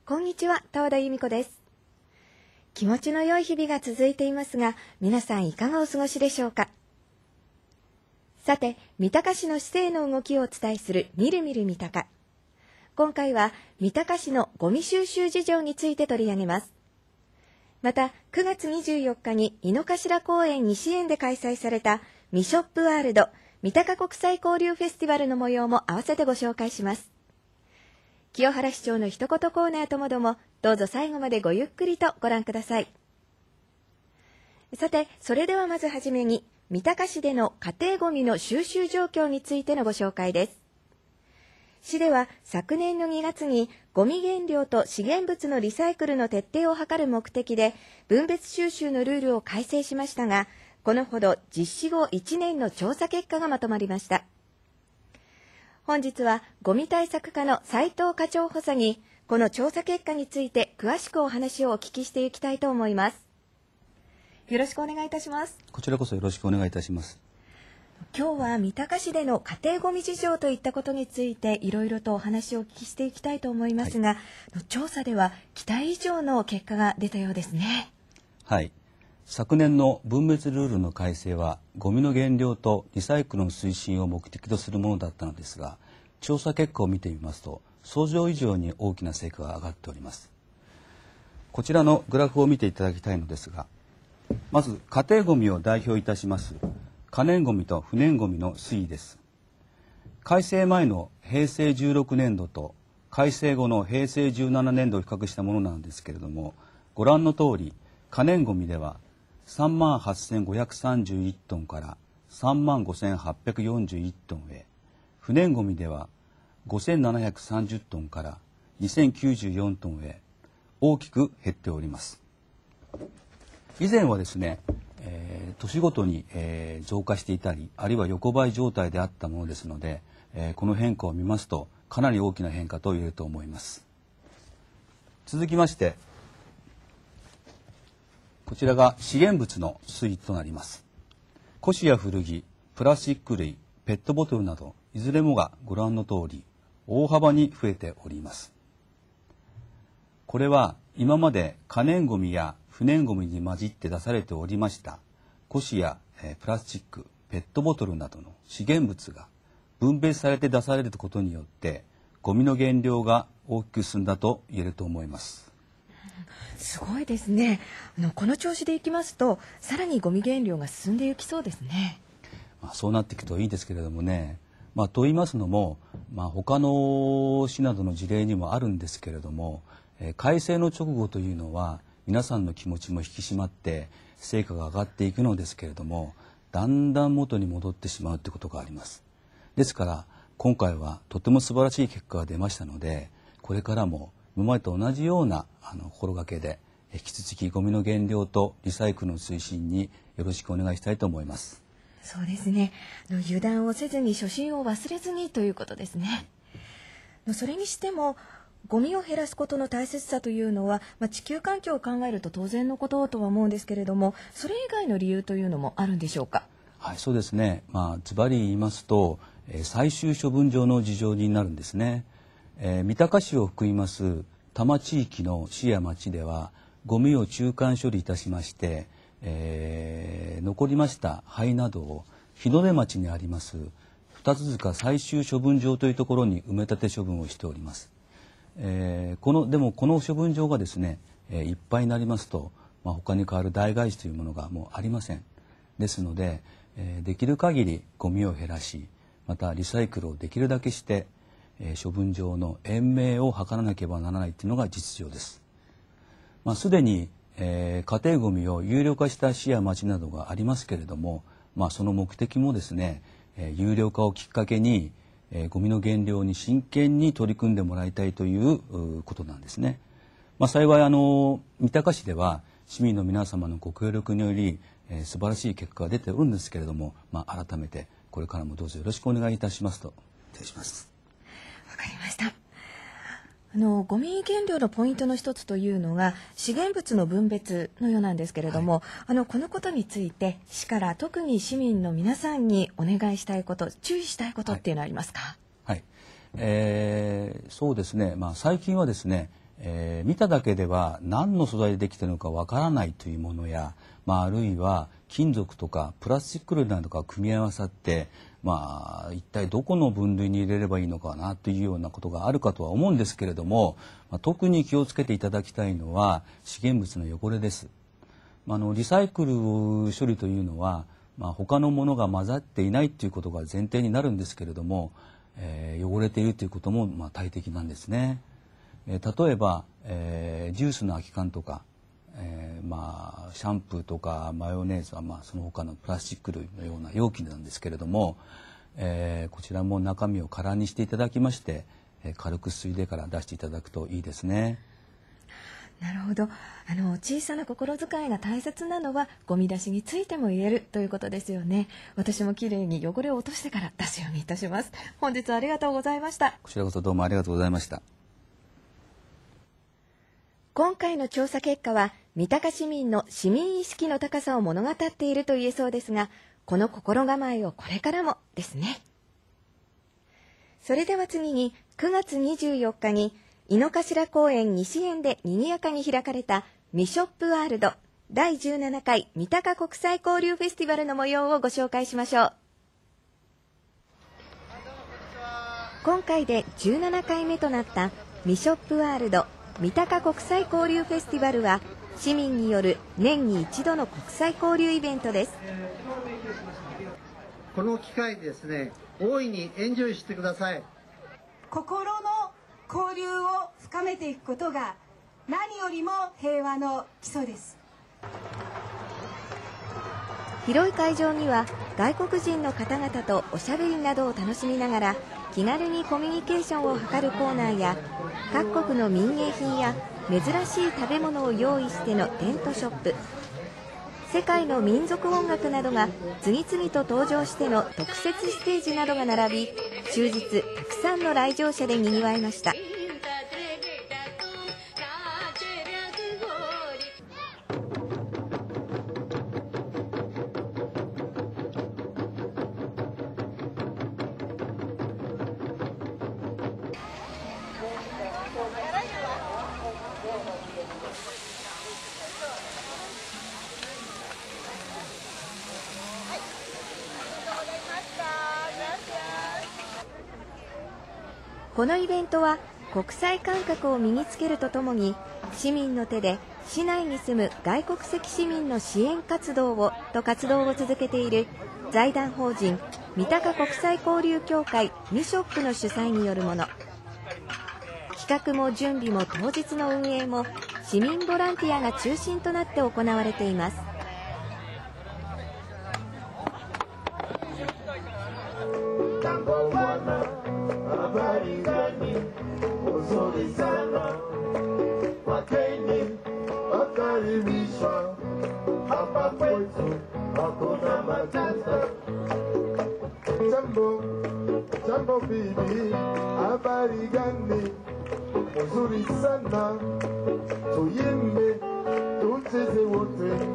こんにちは、田田由美子です。気持ちの良い日々が続いていますが、皆さんいかがお過ごしでしょうか。さて、三鷹市の市政の動きをお伝えするみるみる三鷹。今回は三鷹市のゴミ収集事情について取り上げます。また、9月24日に井の頭公園西園で開催されたミショップワールド三鷹国際交流フェスティバルの模様も合わせてご紹介します。清原市長の一言コーナーともども、どうぞ最後までごゆっくりとご覧ください。さて、それではまずはじめに、三鷹市での家庭ごみの収集状況についてのご紹介です。市では昨年の2月に、ゴミ原料と資源物のリサイクルの徹底を図る目的で、分別収集のルールを改正しましたが、このほど実施後1年の調査結果がまとまりました。本日はゴミ対策課の斉藤課長補佐にこの調査結果について詳しくお話をお聞きしていきたいと思います。よろしくお願いいたします。 こちらこそよろしくお願いいたします。 今日は三鷹市での家庭ゴミ事情といったことについていろいろとお話をお聞きしていきたいと思いますが、調査では期待以上の結果が出たようですね。 はい。昨年の分別ルールの改正はゴミの減量とリサイクルの推進を目的とするものだったのですが、調査結果を見てみますと想像以上に大きな成果が上がっております。こちらのグラフを見ていただきたいのですが、まず家庭ゴミを代表いたします可燃ゴミと不燃ゴミの推移です。改正前の平成16年度と改正後の平成17年度を比較したものなんですけれども、ご覧の通り可燃ゴミでは38,531トンから35,841トンへ、不燃ゴミでは5,730トンから2,094トンへ大きく減っております。以前はですね、年ごとに、増加していたり、あるいは横ばい状態であったものですので、この変化を見ますとかなり大きな変化と言えると思います。続きまして、こちらが資源物の推移となります。古紙や古着、プラスチック類、ペットボトルなどいずれもがご覧の通り大幅に増えております。これは今まで可燃ゴミや不燃ゴミに混じって出されておりました古紙やプラスチック、ペットボトルなどの資源物が分別されて出されることによってゴミの減量が大きく進んだと言えると思います。 すごいですね。この調子でいきますとさらにゴミ減量が進んでいきそうですね。 そうなっていくといいですけれどもね。と言いますのも、他の市などの事例にもあるんですけれども、改正の直後というのは皆さんの気持ちも引き締まって成果が上がっていくのですけれども、だんだん元に戻ってしまうということがあります。ですから今回はとても素晴らしい結果が出ましたので、これからも今までと同じような心がけで引き続きゴミの減量とリサイクルの推進によろしくお願いしたいと思います。 そうですね。油断をせずに初心を忘れずにということですね。それにしてもゴミを減らすことの大切さというのは、地球環境を考えると当然のこととは思うんですけれども、それ以外の理由というのもあるんでしょうか。 はい、そうですね。ズバリ言いますと、最終処分場の事情になるんですね。三鷹市を含みます多摩地域の市や町ではゴミを中間処理いたしまして、残りました灰などを日の出町にあります二塚最終処分場というところに埋め立て処分をしております。でもこの処分場がですね、いっぱいになりますと、他に代わる代替種というものがもうありません。ですので、できる限りゴミを減らし、またリサイクルをできるだけして処分場の延命を図らなければならないというのが実情です。すでに、家庭ごみを有料化した市や町などがありますけれども、その目的もですね、有料化をきっかけに、ゴミの減量に真剣に取り組んでもらいたいということなんですね。幸い三鷹市では市民の皆様のご協力により、素晴らしい結果が出ておるんですけれども、改めてこれからもどうぞよろしくお願いいたしますと失礼します。 わかりました。ゴミ減量のポイントの一つというのが資源物の分別のようなんですけれども、このことについて市から特に市民の皆さんにお願いしたいこと、注意したいことっていうのはありますか。 そうですね、最近はですね、 見ただけでは何の素材でできているのかわからないというものや、あるいは金属とかプラスチック類などが組み合わさって、一体どこの分類に入れればいいのかなというようなことがあるかとは思うんですけれども、特に気をつけていただきたいのは資源物の汚れです。リサイクル処理というのは、他のものが混ざっていないということが前提になるんですけれども、汚れているということも大敵なんですね。例えば、ジュースの空き缶とか、シャンプーとかマヨネーズはその他のプラスチック類のような容器なんですけれども、こちらも中身を空にしていただきまして、軽くすいでから出していただくといいですね。 なるほど。小さな心遣いが大切なのはゴミ出しについても言えるということですよね。私もきれいに汚れを落としてから出すようにいたします。本日はありがとうございました。 こちらこそどうもありがとうございました。 今回の調査結果は三鷹市民の市民意識の高さを物語っていると言えそうですが、この心構えをこれからもですね。それでは次に9月24日に井の頭公園西園で賑やかに開かれたミショップワールド第17回三鷹国際交流フェスティバルの模様をご紹介しましょう。今回で17回目となったミショップワールド三鷹国際交流フェスティバルは市民による年に一度の国際交流イベントです。 この機会にですね、大いにエンジョイしてください。 心の交流を深めていくことが何よりも平和の基礎です。 広い会場には外国人の方々とおしゃべりなどを楽しみながら気軽にコミュニケーションを図るコーナーや、各国の民芸品や珍しい食べ物を用意してのテントショップ、世界の民族音楽などが次々と登場しての特設ステージなどが並び、終日たくさんの来場者でにぎわいました。このイベントは国際感覚を身につけるとともに、市民の手で市内に住む外国籍市民の支援活動を続けている財団法人三鷹国際交流協会ミショップの主催によるもの。企画も準備も当日の運営も市民ボランティアが中心となって行われています。 Jambo bibi, habari gani? Mzuri sana, tuimbe, tucheze wote.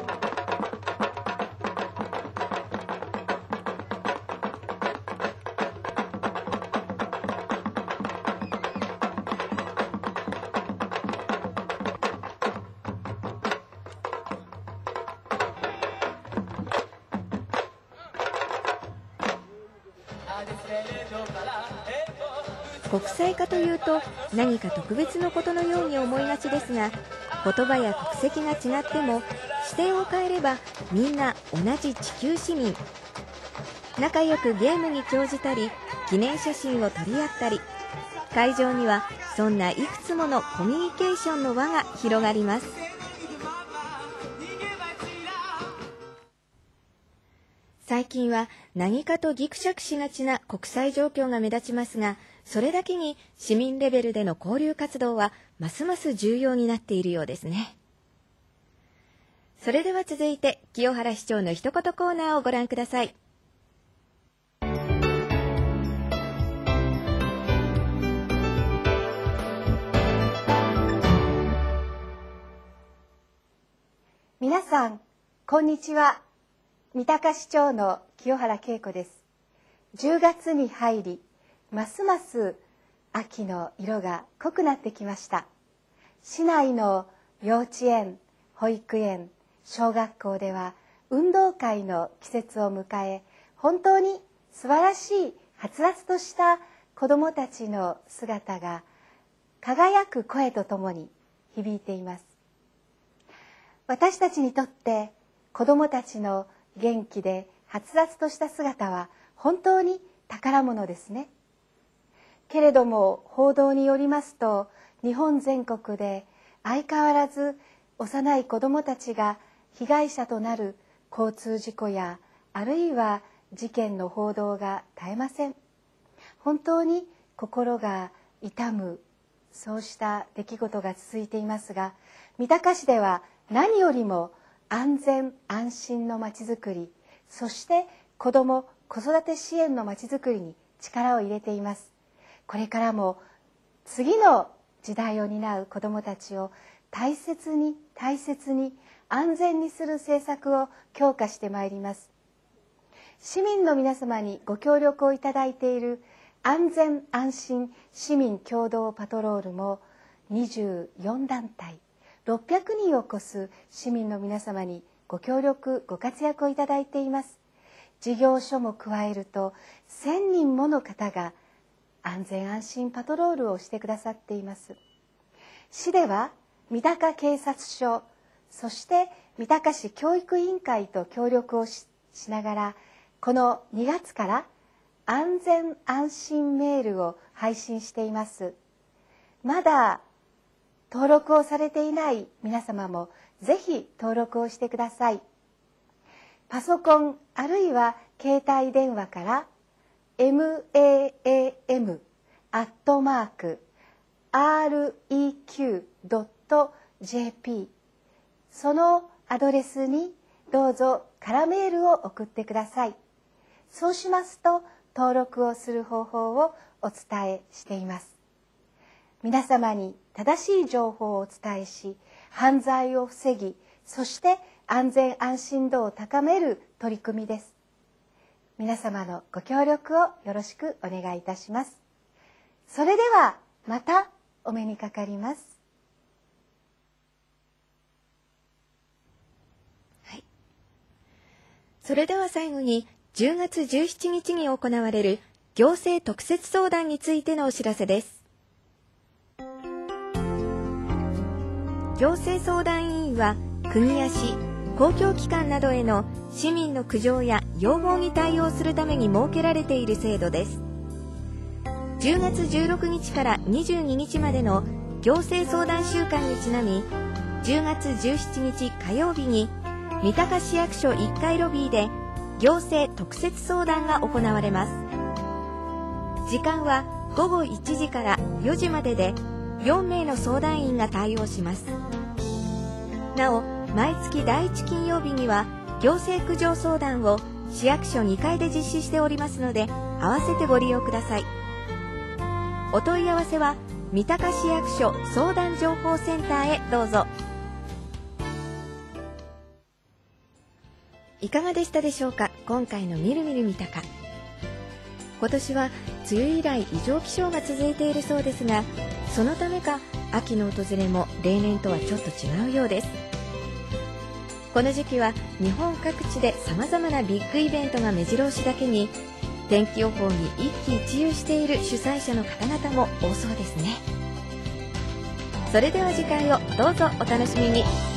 国際化というと何か特別のことのように思いがちですが、言葉や国籍が違っても視点を変えればみんな同じ地球市民。仲良くゲームに興じたり、記念写真を撮り合ったり、会場にはそんないくつものコミュニケーションの輪が広がります。最近は何かとギクシャクしがちな国際状況が目立ちますが、それだけに市民レベルでの交流活動はますます重要になっているようですね。それでは続いて清原市長の一言コーナーをご覧ください。 皆さんこんにちは。三鷹市長の清原恵子です。10月に入り、ますます秋の色が濃くなってきました。 市内の幼稚園、保育園、小学校では運動会の季節を迎え、本当に素晴らしいはつらつとした子どもたちの姿が輝く声とともに響いています。私たちにとって子どもたちの元気ではつらつとした姿は本当に宝物ですね。けれども報道によりますと、日本全国で相変わらず幼い子どもたちが被害者となる交通事故やあるいは事件の報道が絶えません。本当に心が痛む、そうした出来事が続いていますが、三鷹市では何よりも安全安心のまちづくり、そして子ども・子育て支援のまちづくりに力を入れています。これからも次の時代を担う子どもたちを大切に大切に安全にする政策を強化してまいります。市民の皆様にご協力をいただいている安全安心市民共同パトロールも24団体600人を超す市民の皆様にご協力ご活躍をいただいています。事業所も加えると1000人もの方が安全安心パトロールをしてくださっています。市では三鷹警察署、そして三鷹市教育委員会と協力を しながら、この2月から安全安心メールを配信しています。まだ登録をされていない皆様もぜひ登録をしてください。パソコンあるいは携帯電話から maam@req.jp そのアドレスにどうぞ空メールを送ってください。そうしますと登録をする方法をお伝えしています。皆様に正しい情報をお伝えし、犯罪を防ぎ、そして安全安心度を高める取り組みです。皆様のご協力をよろしくお願いいたします。それではまたお目にかかります。 はい。それでは最後に10月17日に行われる行政特設相談についてのお知らせです。行政相談委員は国や市、公共機関などへの市民の苦情や要望に対応するために設けられている制度です。10月16日から22日までの行政相談週間にちなみ、10月17日火曜日に三鷹市役所1階ロビーで行政特設相談が行われます。時間は午後1時から4時までで4名の相談員が対応します。なお、毎月第1金曜日には行政苦情相談を市役所2階で実施しておりますので、合わせてご利用ください。お問い合わせは三鷹市役所相談情報センターへどうぞ。いかがでしたでしょうか。今回のみるみる三鷹。今年は梅雨以来異常気象が続いているそうですが、そのためか秋の訪れも例年とはちょっと違うようです。この時期は日本各地で様々なビッグイベントが目白押しだけに、天気予報に一喜一憂している主催者の方々も多そうですね。それでは次回をどうぞお楽しみに。